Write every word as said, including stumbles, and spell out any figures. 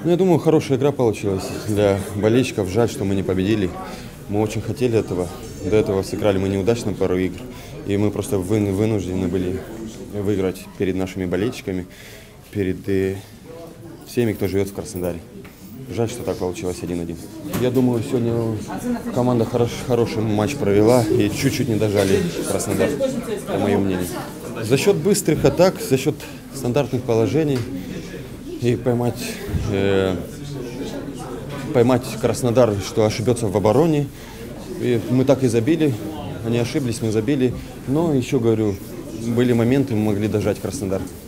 Ну, я думаю, хорошая игра получилась для болельщиков. Жаль, что мы не победили. Мы очень хотели этого. До этого сыграли мы неудачно пару игр. И мы просто вынуждены были выиграть перед нашими болельщиками, перед э, всеми, кто живет в Краснодаре. Жаль, что так получилось один-один. Я думаю, сегодня команда хорош, хороший матч провела и чуть-чуть не дожали Краснодар, по моему мнению. За счет быстрых атак, за счет стандартных положений и поймать, э, поймать Краснодар, что ошибется в обороне. И мы так и забили, они ошиблись, мы забили. Но еще говорю, были моменты, мы могли дожать Краснодар.